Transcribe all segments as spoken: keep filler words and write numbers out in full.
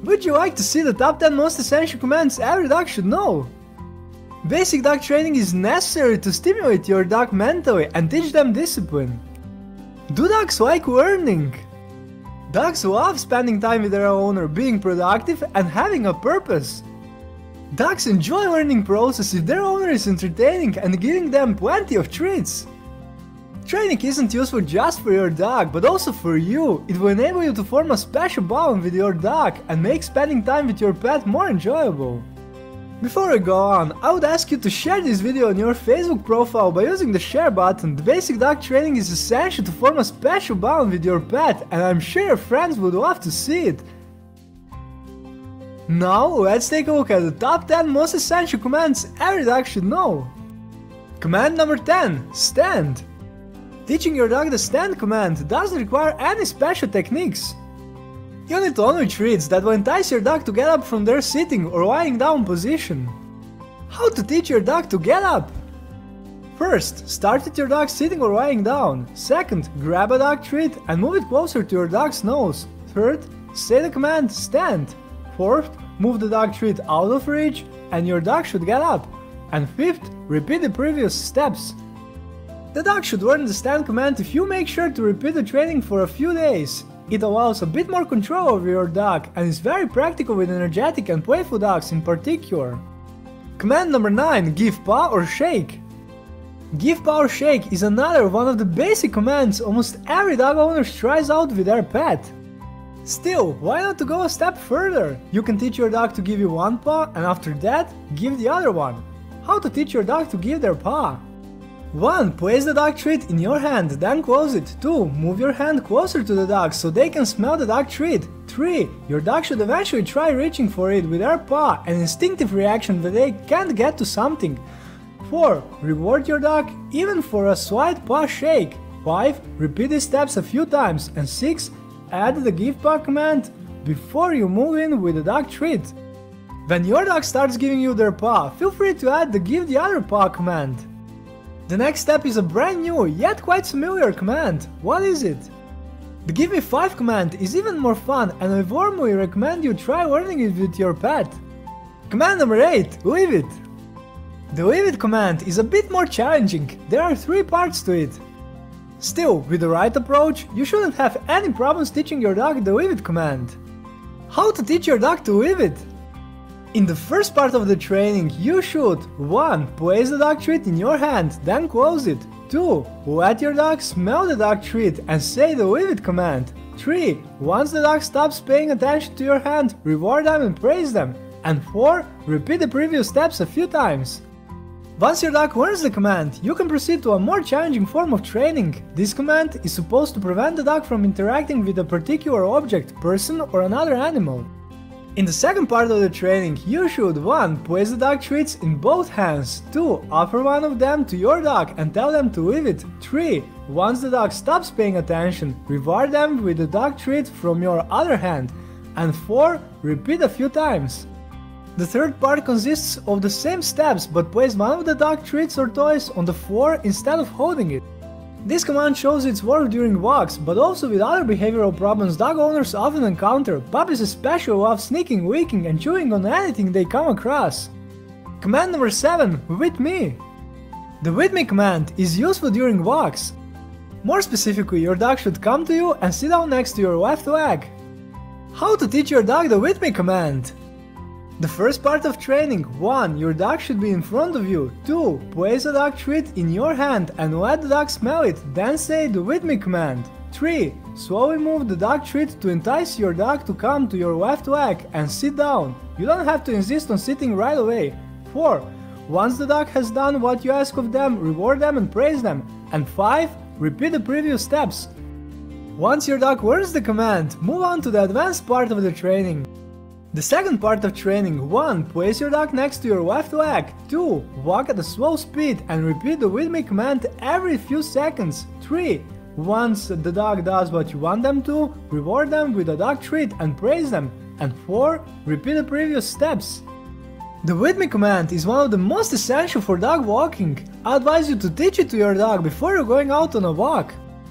Would you like to see the top ten most essential commands every dog should know? Basic dog training is necessary to stimulate your dog mentally and teach them discipline. Do dogs like learning? Dogs love spending time with their owner, being productive and having a purpose. Dogs enjoy learning process if their owner is entertaining and giving them plenty of treats. Training isn't useful just for your dog, but also for you. It will enable you to form a special bond with your dog and make spending time with your pet more enjoyable. Before I go on, I would ask you to share this video on your Facebook profile by using the share button. The basic dog training is essential to form a special bond with your pet, and I'm sure your friends would love to see it. Now let's take a look at the top ten most essential commands every dog should know. Command number ten. Stand. Teaching your dog the stand command doesn't require any special techniques. You need only treats that will entice your dog to get up from their sitting or lying down position. How to teach your dog to get up? First, start with your dog sitting or lying down. Second, grab a dog treat and move it closer to your dog's nose. Third, say the command stand. Fourth, move the dog treat out of reach and your dog should get up. And fifth, repeat the previous steps. The dog should learn the stand command if you make sure to repeat the training for a few days. It allows a bit more control over your dog and is very practical with energetic and playful dogs in particular. Command number nine. Give paw or shake. Give paw or shake is another one of the basic commands almost every dog owner tries out with their pet. Still, why not to go a step further? You can teach your dog to give you one paw and after that, give the other one. How to teach your dog to give their paw? one. Place the dog treat in your hand, then close it. two. Move your hand closer to the dog so they can smell the dog treat. three. Your dog should eventually try reaching for it with their paw, an instinctive reaction that they can't get to something. four. Reward your dog even for a slight paw shake. five. Repeat these steps a few times. And six. Add the give paw command before you move in with the dog treat. When your dog starts giving you their paw, feel free to add the give the other paw command. The next step is a brand new, yet quite familiar command. What is it? The give me five command is even more fun and I warmly recommend you try learning it with your pet. Command number eight. Leave it. The leave it command is a bit more challenging. There are three parts to it. Still, with the right approach, you shouldn't have any problems teaching your dog the leave it command. How to teach your dog to leave it? In the first part of the training, you should one. Place the dog treat in your hand, then close it. two. Let your dog smell the dog treat and say the leave it command. three. Once the dog stops paying attention to your hand, reward them and praise them. And four. Repeat the previous steps a few times. Once your dog learns the command, you can proceed to a more challenging form of training. This command is supposed to prevent the dog from interacting with a particular object, person or another animal. In the second part of the training, you should one. Place the dog treats in both hands. two. Offer one of them to your dog and tell them to leave it. three. Once the dog stops paying attention, reward them with the dog treat from your other hand. And four. Repeat a few times. The third part consists of the same steps, but place one of the dog treats or toys on the floor instead of holding it. This command shows its work during walks, but also with other behavioral problems dog owners often encounter. Puppies especially love sneaking, licking and chewing on anything they come across. Command number seven. With me. The with me command is useful during walks. More specifically, your dog should come to you and sit down next to your left leg. How to teach your dog the with me command? The first part of training. one. Your dog should be in front of you. two. Place a dog treat in your hand and let the dog smell it, then say the with me command. three. Slowly move the dog treat to entice your dog to come to your left leg and sit down. You don't have to insist on sitting right away. four. Once the dog has done what you ask of them, reward them and praise them. And five. Repeat the previous steps. Once your dog learns the command, move on to the advanced part of the training. The second part of training. one. Place your dog next to your left leg. two. Walk at a slow speed and repeat the with me command every few seconds. three. Once the dog does what you want them to, reward them with a dog treat and praise them. And four. Repeat the previous steps. The with me command is one of the most essential for dog walking. I advise you to teach it to your dog before you're going out on a walk.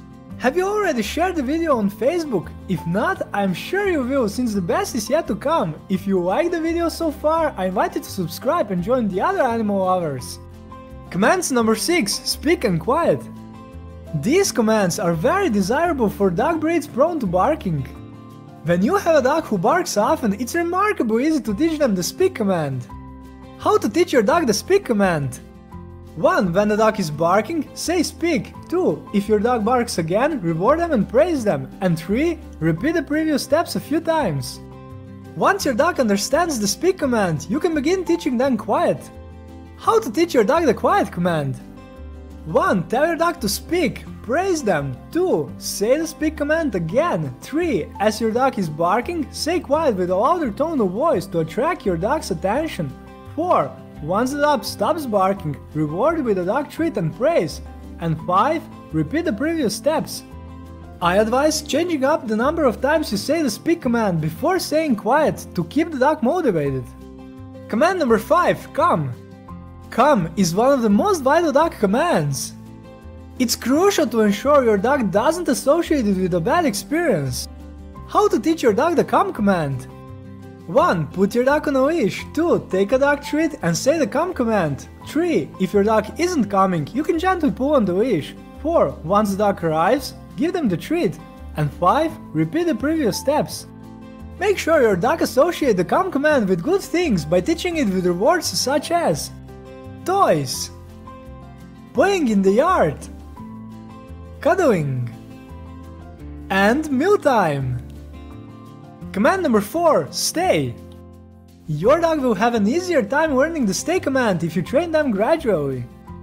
Have you already shared the video on Facebook? If not, I'm sure you will, since the best is yet to come. If you like the video so far, I invite you to subscribe and join the other animal lovers. Commands number six. Speak and quiet. These commands are very desirable for dog breeds prone to barking. When you have a dog who barks often, it's remarkably easy to teach them the speak command. How to teach your dog the speak command? one. When the dog is barking, say speak. two. If your dog barks again, reward them and praise them. And three. Repeat the previous steps a few times. Once your dog understands the speak command, you can begin teaching them quiet. How to teach your dog the quiet command? one. Tell your dog to speak. Praise them. two. Say the speak command again. three. As your dog is barking, say quiet with a louder tone of voice to attract your dog's attention. four. Once the dog stops barking, reward with a dog treat and praise. And five. Repeat the previous steps. I advise changing up the number of times you say the speak command before saying quiet to keep the dog motivated. Command number five. Come. Come is one of the most vital dog commands. It's crucial to ensure your dog doesn't associate it with a bad experience. How to teach your dog the come command? one. Put your dog on a leash. two. Take a dog treat and say the come command. three. If your dog isn't coming, you can gently pull on the leash. four. Once the dog arrives, give them the treat. And five. Repeat the previous steps. Make sure your dog associates the come command with good things by teaching it with rewards such as toys, playing in the yard, cuddling, and mealtime. Command number four. Stay. Your dog will have an easier time learning the stay command if you train them gradually.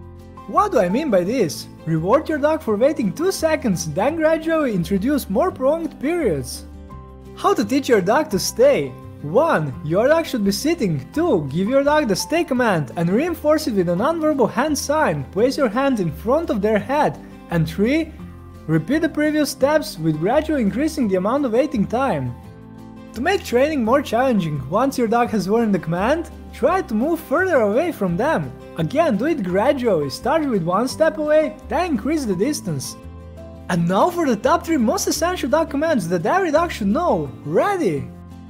What do I mean by this? Reward your dog for waiting two seconds, then gradually introduce more prolonged periods. How to teach your dog to stay? one. Your dog should be sitting. two. Give your dog the stay command and reinforce it with a nonverbal hand sign. Place your hand in front of their head. And three. Repeat the previous steps with gradually increasing the amount of waiting time. To make training more challenging, once your dog has learned the command, try to move further away from them. Again, do it gradually, start with one step away, then increase the distance. And now for the top three most essential dog commands that every dog should know. Ready?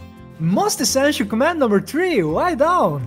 Most essential command number three, lie down.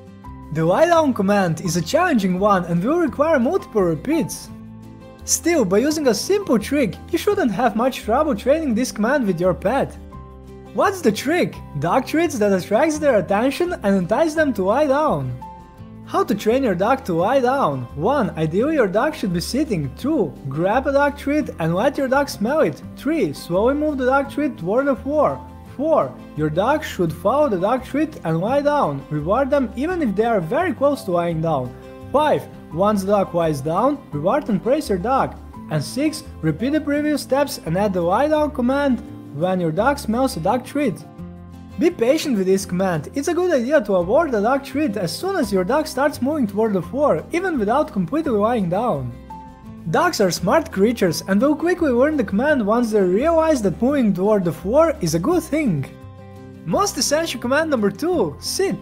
The lie down command is a challenging one and will require multiple repeats. Still, by using a simple trick, you shouldn't have much trouble training this command with your pet. What's the trick? Dog treats that attracts their attention and entice them to lie down. How to train your dog to lie down? one. Ideally your dog should be sitting. two. Grab a dog treat and let your dog smell it. three. Slowly move the dog treat toward the floor. four. Your dog should follow the dog treat and lie down. Reward them even if they are very close to lying down. five. Once the dog lies down, reward and praise your dog. And six. Repeat the previous steps and add the lie down command when your dog smells a dog treat. Be patient with this command. It's a good idea to award the dog treat as soon as your dog starts moving toward the floor, even without completely lying down. Dogs are smart creatures and will quickly learn the command once they realize that moving toward the floor is a good thing. Most essential command number two. Sit.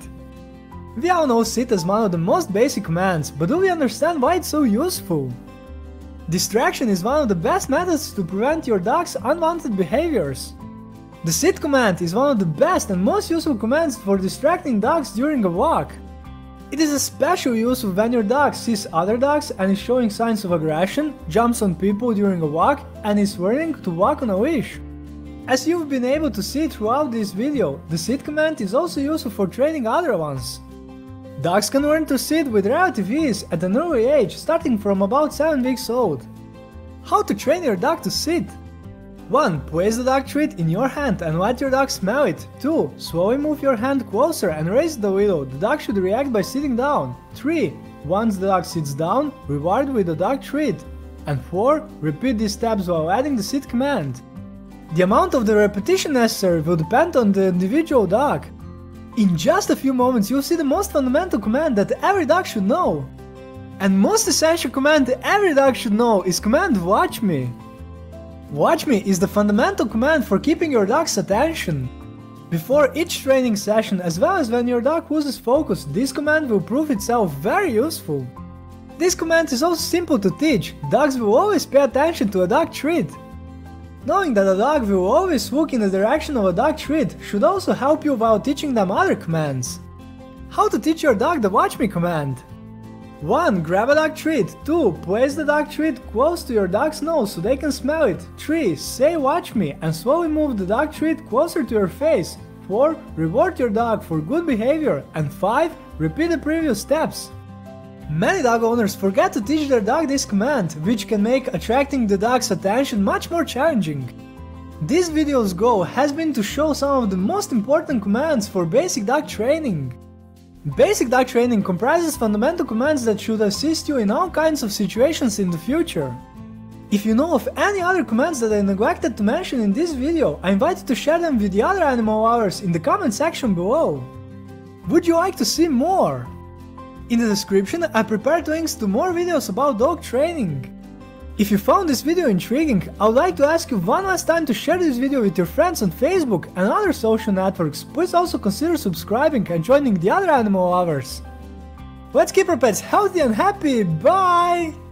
We all know sit as one of the most basic commands, but do we understand why it's so useful? Distraction is one of the best methods to prevent your dog's unwanted behaviors. The sit command is one of the best and most useful commands for distracting dogs during a walk. It is especially useful when your dog sees other dogs and is showing signs of aggression, jumps on people during a walk, and is learning to walk on a leash. As you've been able to see throughout this video, the sit command is also useful for training other ones. Dogs can learn to sit with relative ease at an early age, starting from about seven weeks old. How to train your dog to sit? one. Place the dog treat in your hand and let your dog smell it. two. Slowly move your hand closer and raise it a little. The dog should react by sitting down. three. Once the dog sits down, reward with the dog treat. And four. Repeat these steps while adding the sit command. The amount of the repetition necessary will depend on the individual dog. In just a few moments you'll see the most fundamental command that every dog should know. And most essential command every dog should know is command watch me. Watch me is the fundamental command for keeping your dog's attention. Before each training session, as well as when your dog loses focus, this command will prove itself very useful. This command is also simple to teach. Dogs will always pay attention to a dog treat. Knowing that a dog will always look in the direction of a dog treat should also help you while teaching them other commands. How to teach your dog the watch me command. one. Grab a dog treat. two. Place the dog treat close to your dog's nose so they can smell it. three. Say watch me and slowly move the dog treat closer to your face. four. Reward your dog for good behavior. And five. Repeat the previous steps. Many dog owners forget to teach their dog this command, which can make attracting the dog's attention much more challenging. This video's goal has been to show some of the most important commands for basic dog training. Basic dog training comprises fundamental commands that should assist you in all kinds of situations in the future. If you know of any other commands that I neglected to mention in this video, I invite you to share them with the other animal lovers in the comment section below. Would you like to see more? In the description I prepared links to more videos about dog training. If you found this video intriguing, I would like to ask you one last time to share this video with your friends on Facebook and other social networks. Please also consider subscribing and joining the other animal lovers. Let's keep our pets healthy and happy, bye!